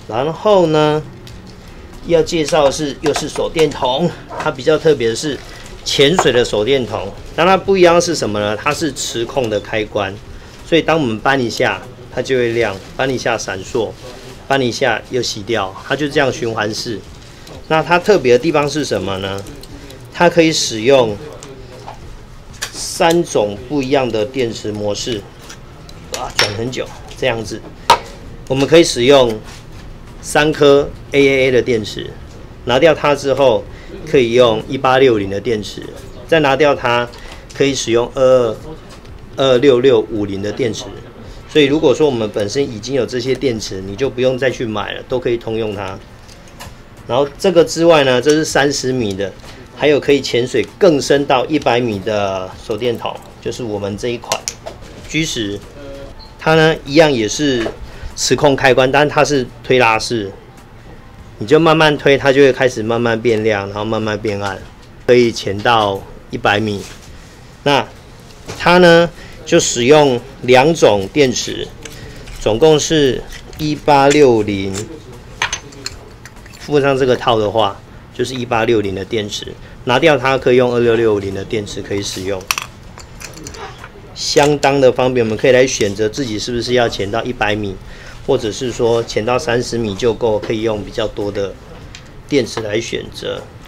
然后呢，要介绍的是又是手电筒，它比较特别的是潜水的手电筒。当它不一样是什么呢？它是磁控的开关，所以当我们扳一下，它就会亮；扳一下闪烁，扳一下又熄掉，它就这样循环式。那它特别的地方是什么呢？它可以使用3种不一样的电池模式，转很久这样子。我们可以使用3颗 AAA 的电池，拿掉它之后，可以用1860的电池，再拿掉它，可以使用26650的电池。所以如果说我们本身已经有这些电池，你就不用再去买了，都可以通用它。然后这个之外呢，这是30米的，还有可以潜水更深到100米的手电筒，就是我们这一款 G10，它呢一样也是磁控开关，但是它是推拉式，你就慢慢推，它就会开始慢慢变亮，然后慢慢变暗，可以潜到100米。那它呢就使用2种电池，总共是1860。附上这个套的话，就是1860的电池，拿掉它可以用26650的电池可以使用，相当的方便。我们可以来选择自己是不是要潜到100米，或者是说潜到30米就够，可以用比较多的电池来选择。